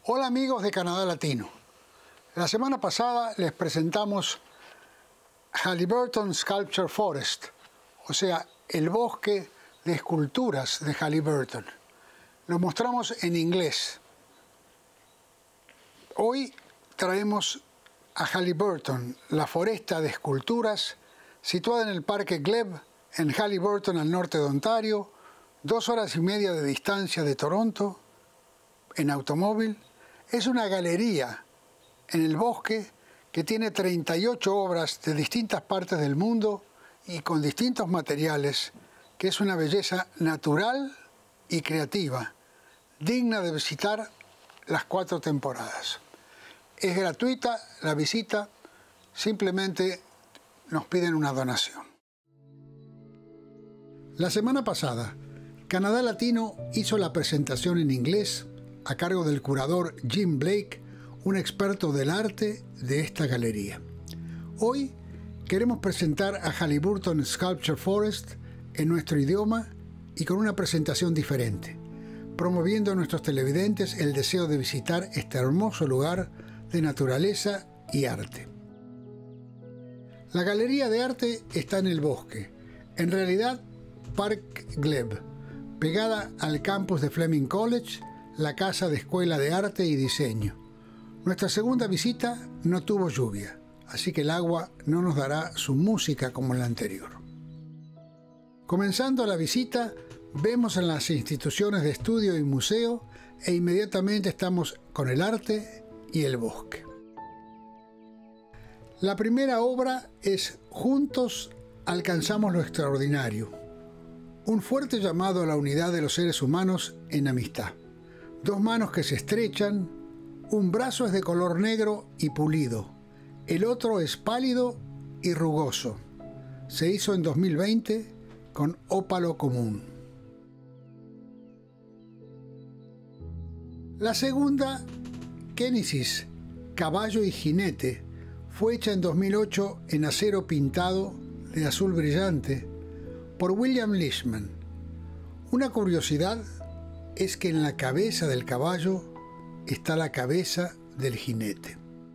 Hola amigos de Canadá Latino. La semana pasada les presentamos Haliburton Sculpture Forest, o sea, el bosque de esculturas de Haliburton. Lo mostramos en inglés. Hoy traemos a Haliburton, la foresta de esculturas situada en el Parque Glebe, en Haliburton, al norte de Ontario, 2 horas y media de distancia de Toronto, en automóvil. Es una galería en el bosque que tiene 38 obras de distintas partes del mundo y con distintos materiales, que es una belleza natural y creativa, digna de visitar las 4 temporadas. Es gratuita la visita, simplemente nos piden una donación. La semana pasada, Canadá Latino hizo la presentación en inglés a cargo del curador Jim Blake, un experto del arte de esta galería. Hoy queremos presentar a Haliburton Sculpture Forest en nuestro idioma y con una presentación diferente, promoviendo a nuestros televidentes el deseo de visitar este hermoso lugar de naturaleza y arte. La galería de arte está en el bosque, en realidad Park Glebe, pegada al campus de Fleming College, la casa de escuela de arte y diseño. Nuestra segunda visita no tuvo lluvia, así que el agua no nos dará su música como en la anterior. Comenzando la visita, vemos en las instituciones de estudio y museo e inmediatamente estamos con el arte y el bosque. La primera obra es Juntos alcanzamos lo extraordinario, un fuerte llamado a la unidad de los seres humanos en amistad. 2 manos que se estrechan, un brazo es de color negro y pulido, el otro es pálido y rugoso. Se hizo en 2020 con ópalo común. La segunda, Kénesis, caballo y jinete, fue hecha en 2008 en acero pintado de azul brillante por William Leishman. Una curiosidad es que en la cabeza del caballo está la cabeza del jinete.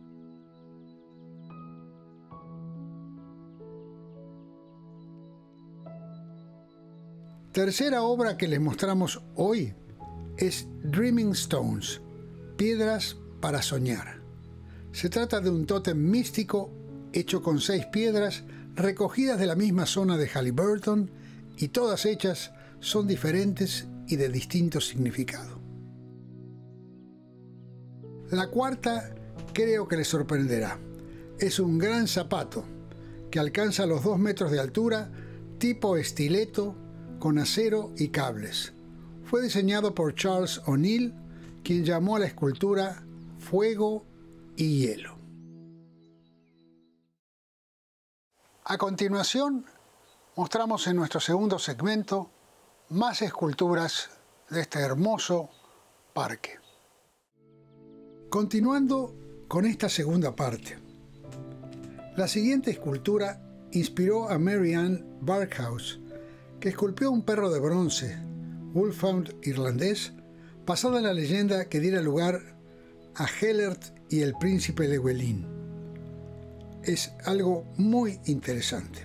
Tercera obra que les mostramos hoy es Dreaming Stones, piedras para soñar. Se trata de un tótem místico hecho con 6 piedras recogidas de la misma zona de Haliburton y todas hechas son diferentes y de distinto significado. La cuarta creo que les sorprenderá. Es un gran zapato que alcanza los 2 metros de altura, tipo estileto, con acero y cables. Fue diseñado por Charles O'Neill, quien llamó a la escultura Fuego y Hielo. A continuación, mostramos en nuestro segundo segmento más esculturas de este hermoso parque. Continuando con esta segunda parte, la siguiente escultura inspiró a Mary Ann Barkhouse, que esculpió un perro de bronce, Wolfhound irlandés, basado en la leyenda que diera lugar a Gellert y el príncipe Llywelyn. Es algo muy interesante.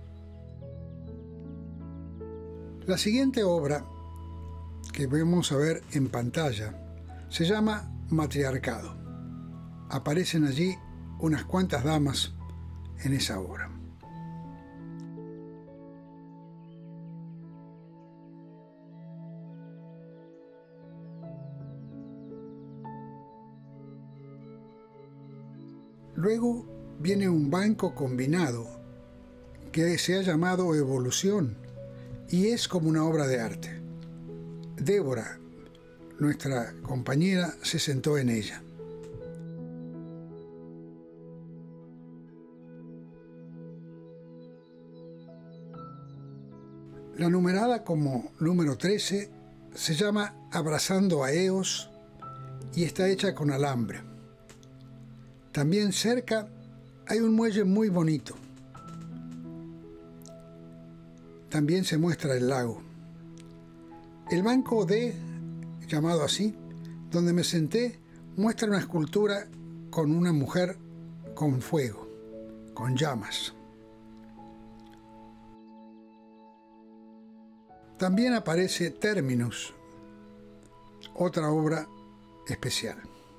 La siguiente obra que vamos a ver en pantalla se llama Matriarcado. Aparecen allí unas cuantas damas en esa obra. Luego viene un banco combinado que se ha llamado Evolución y es como una obra de arte. Débora, nuestra compañera, se sentó en ella. La numerada como número 13 se llama Abrazando a Eos y está hecha con alambre. También cerca hay un muelle muy bonito. También se muestra el lago. El banco D, llamado así, donde me senté, muestra una escultura con una mujer con fuego, con llamas. También aparece Terminus, otra obra especial.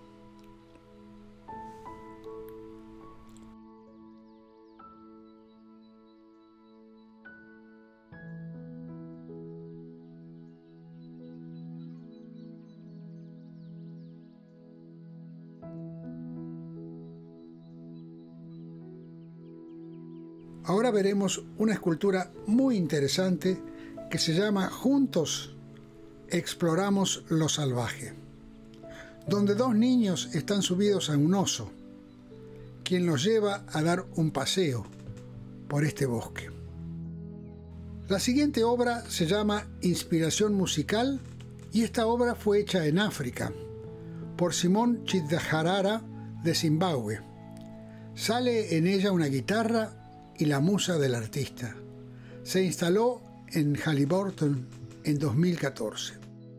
Ahora veremos una escultura muy interesante que se llama Juntos exploramos lo salvaje, donde dos niños están subidos a un oso, quien los lleva a dar un paseo por este bosque. La siguiente obra se llama Inspiración musical y esta obra fue hecha en África por Simon Chidharara de Zimbabue. Sale en ella una guitarra y la musa del artista. Se instaló en Halyburton en 2014.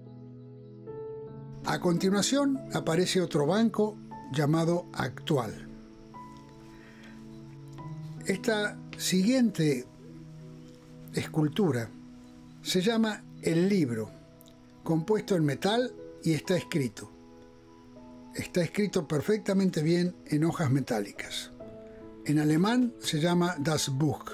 A continuación aparece otro banco llamado Actual. Esta siguiente escultura se llama El Libro, compuesto en metal y está escrito. Está escrito perfectamente bien en hojas metálicas. En alemán se llama Das Buch.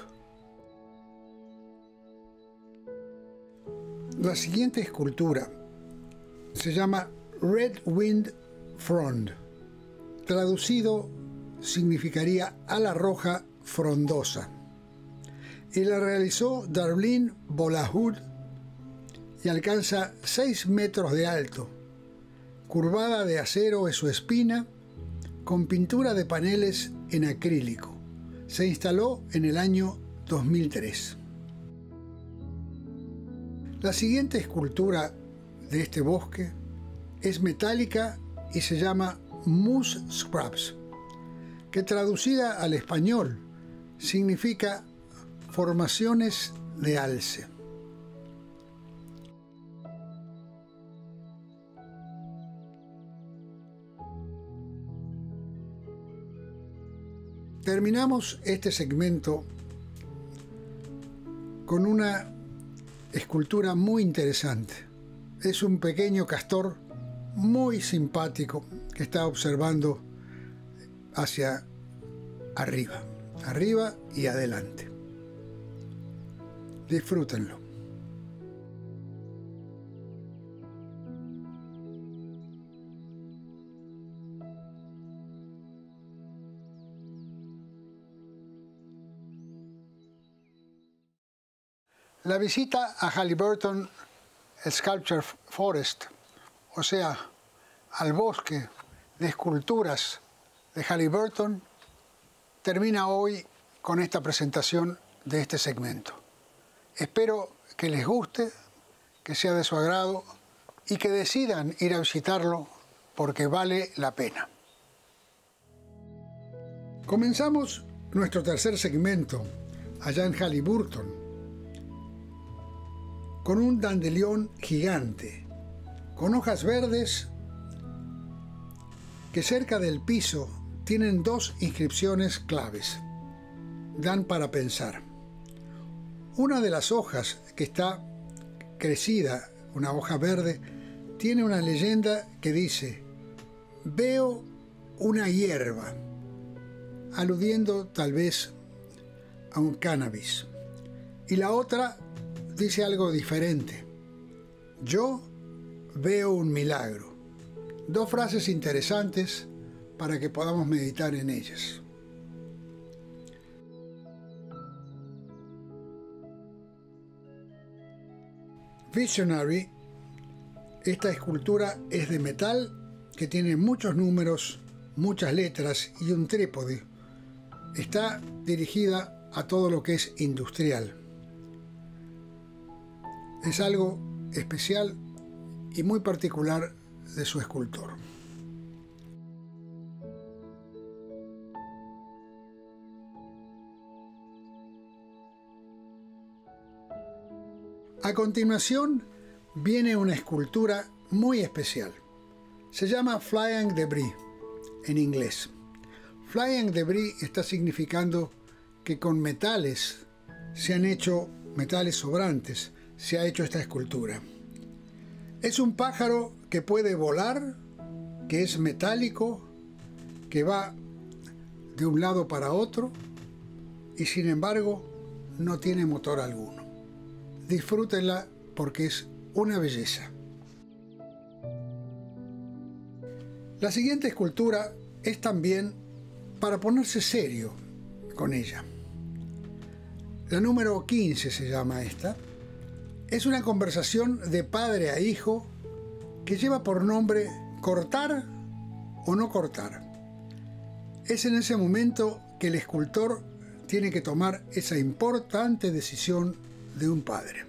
La siguiente escultura se llama Red Wind Frond. Traducido significaría ala roja frondosa. Y la realizó Darlene Bolahud y alcanza 6 metros de alto. Curvada de acero es su espina, con pintura de paneles en acrílico. Se instaló en el año 2003. La siguiente escultura de este bosque es metálica y se llama Moose Scraps, que traducida al español significa formaciones de alce. Terminamos este segmento con una escultura muy interesante. Es un pequeño castor muy simpático que está observando hacia arriba y adelante. Disfrútenlo. La visita a Halyburton Sculpture Forest, o sea, al bosque de esculturas de Halyburton, termina hoy con esta presentación de este segmento. Espero que les guste, que sea de su agrado y que decidan ir a visitarlo porque vale la pena. Comenzamos nuestro tercer segmento allá en Halyburton con un dandelión gigante, con hojas verdes que cerca del piso tienen 2 inscripciones claves. Dan para pensar. Una de las hojas que está crecida, una hoja verde, tiene una leyenda que dice: veo una hierba, aludiendo tal vez a un cannabis. Y la otra dice algo diferente: yo veo un milagro. 2 frases interesantes para que podamos meditar en ellas. Visionary, esta escultura es de metal que tiene muchos números, muchas letras y un trípode. Está dirigida a todo lo que es industrial. Es algo especial y muy particular de su escultor. A continuación viene una escultura muy especial. Se llama Flying Debris en inglés. Flying Debris está significando que con metales metales sobrantes, se ha hecho esta escultura. Es un pájaro que puede volar, que es metálico, que va de un lado para otro y sin embargo no tiene motor alguno. Disfrútenla porque es una belleza. La siguiente escultura es también para ponerse serio con ella. La número 15 se llama esta. Es una conversación de padre a hijo que lleva por nombre ¿cortar o no cortar? Es en ese momento que el escultor tiene que tomar esa importante decisión de un padre.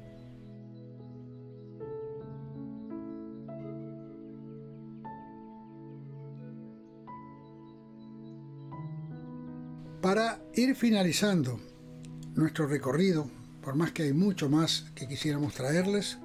Para ir finalizando nuestro recorrido, por más que hay mucho más que quisiéramos traerles,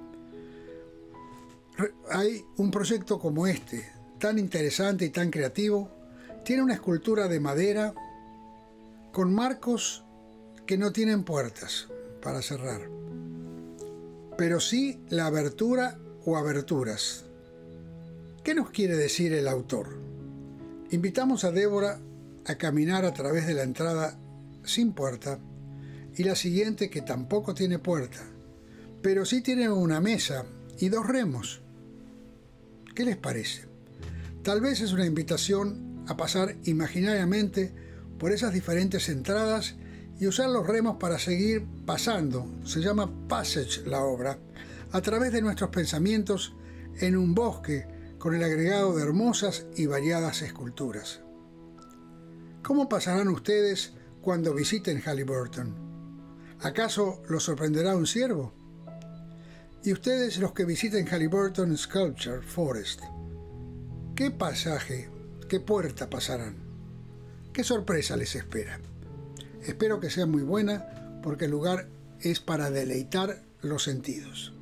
hay un proyecto como este, tan interesante y tan creativo. Tiene una escultura de madera con marcos que no tienen puertas para cerrar, pero sí la abertura o aberturas. ¿Qué nos quiere decir el autor? Invitamos a Débora a caminar a través de la entrada sin puerta y la siguiente que tampoco tiene puerta, pero sí tiene una mesa y 2 remos. ¿Qué les parece? Tal vez es una invitación a pasar imaginariamente por esas diferentes entradas y usar los remos para seguir pasando, se llama Passage la obra, a través de nuestros pensamientos en un bosque con el agregado de hermosas y variadas esculturas. ¿Cómo pasarán ustedes cuando visiten Halyburton? ¿Acaso los sorprenderá un ciervo? Y ustedes, los que visiten Halyburton Sculpture Forest, ¿qué pasaje, qué puerta pasarán? ¿Qué sorpresa les espera? Espero que sea muy buena porque el lugar es para deleitar los sentidos.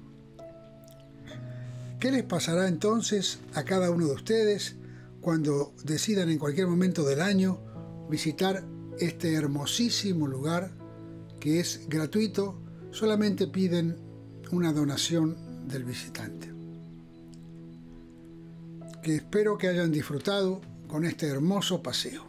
¿Qué les pasará entonces a cada uno de ustedes cuando decidan en cualquier momento del año visitar este hermosísimo lugar que es gratuito? Solamente piden una donación del visitante. Que espero que hayan disfrutado con este hermoso paseo.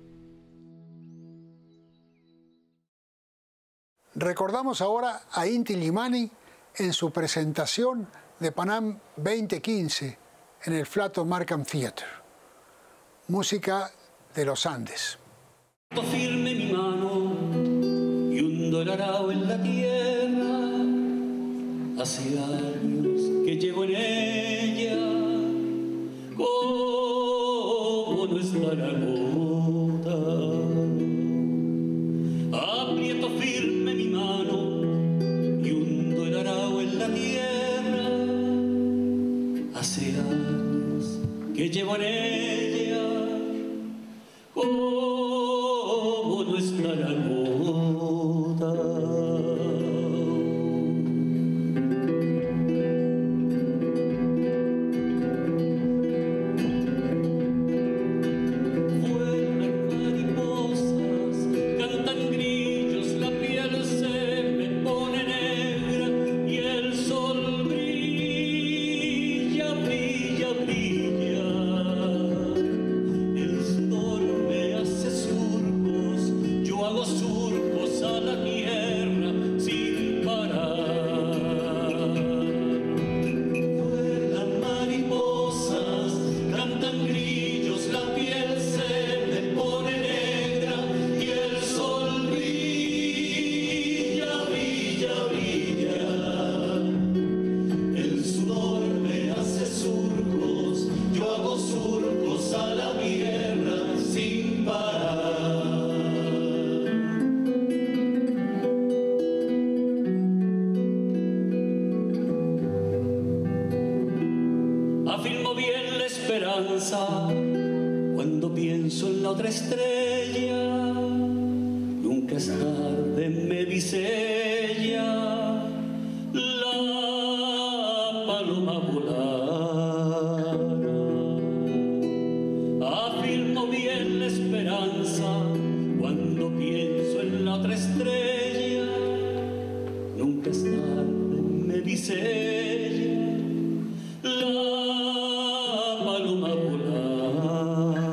Recordamos ahora a Inti Illimani en su presentación de Panam 2015 en el Flatomarcan Theatre. Música de los Andes. Firme mi mano y un dorado en la tierra. Hace años que llevo en ella, como nuestra gota. Aprieto firme mi mano y un dorado en la tierra. Hace años que llevo en ella, como nuestra gota. Cuando pienso en la otra estrella, nunca es tarde, me dice ella, la paloma volará. nunca es tarde, me dice ella, la paloma volará.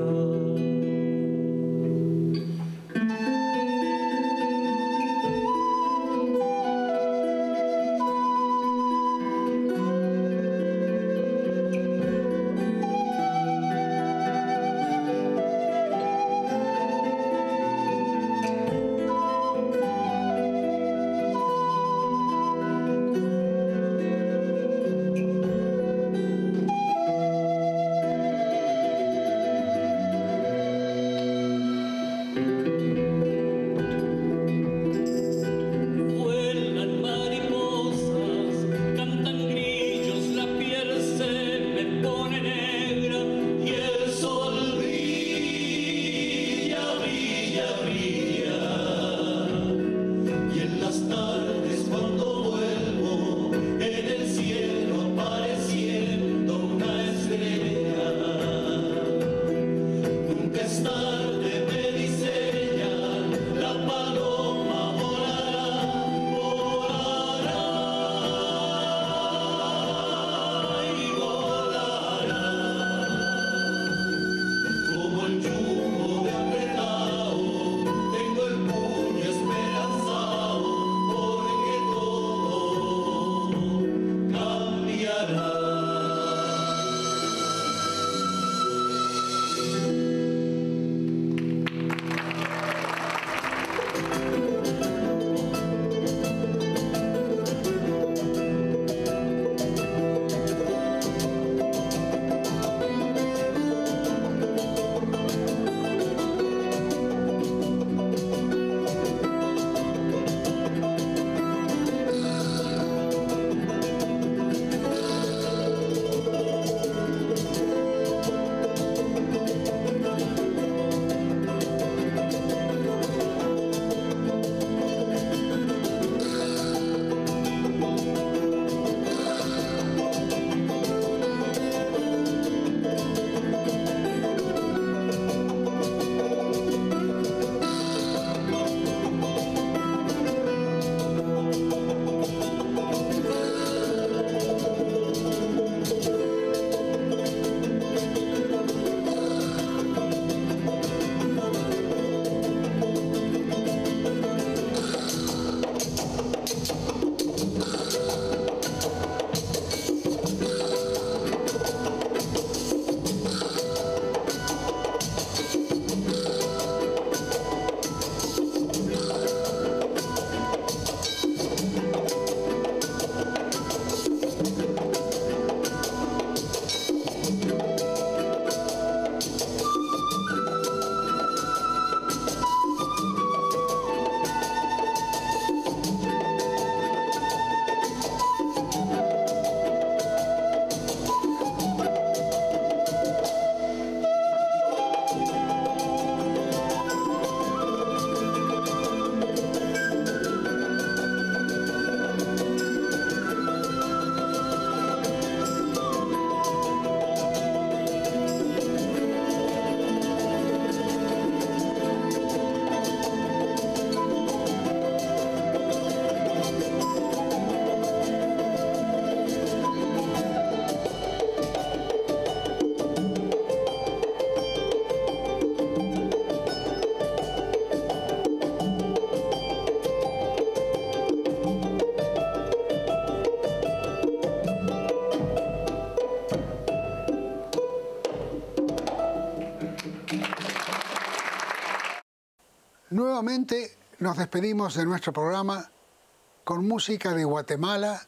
Nuevamente nos despedimos de nuestro programa con música de Guatemala,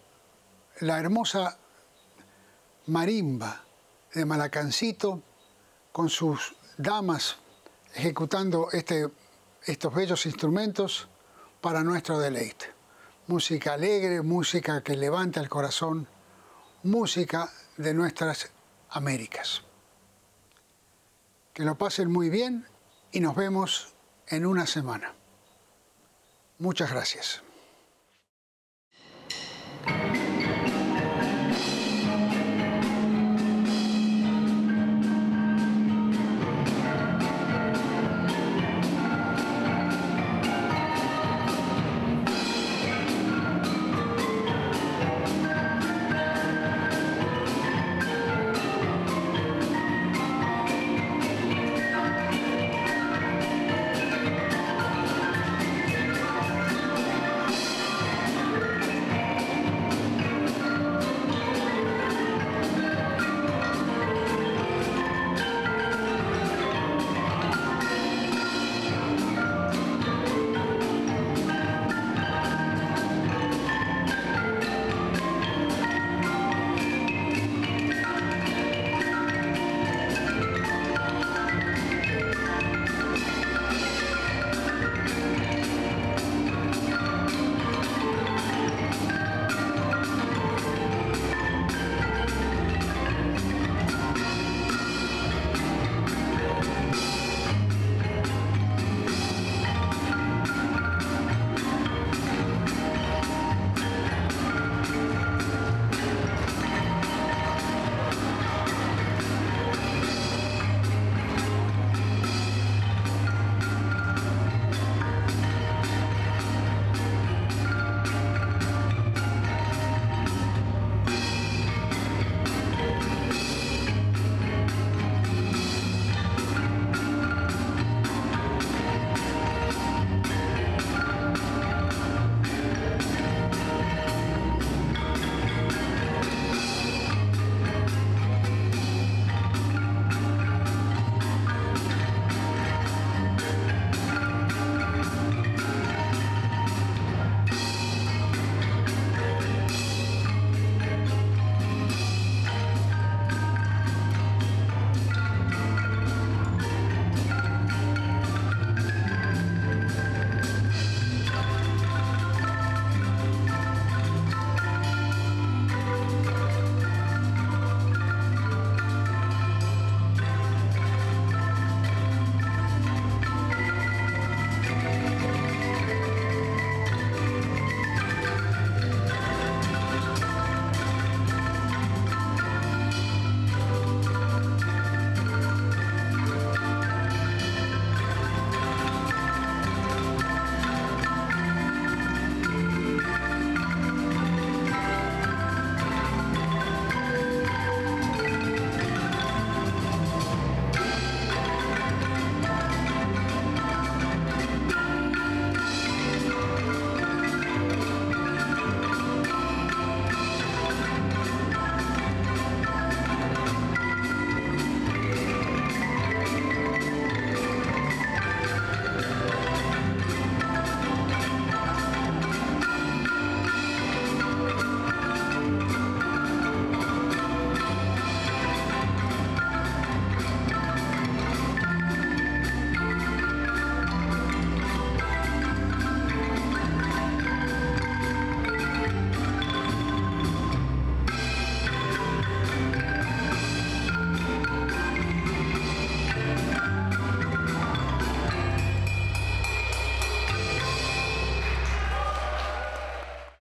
la hermosa marimba de Malacancito, con sus damas ejecutando estos bellos instrumentos para nuestro deleite. Música alegre, música que levanta el corazón, música de nuestras Américas. Que lo pasen muy bien y nos vemos en una semana. Muchas gracias.